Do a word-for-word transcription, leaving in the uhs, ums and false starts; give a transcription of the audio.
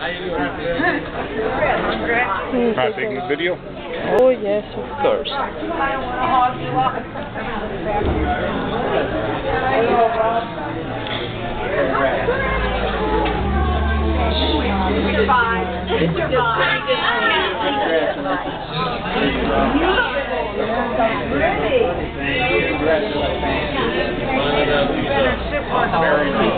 Not taking the video? Oh yes, of course. Congratulations.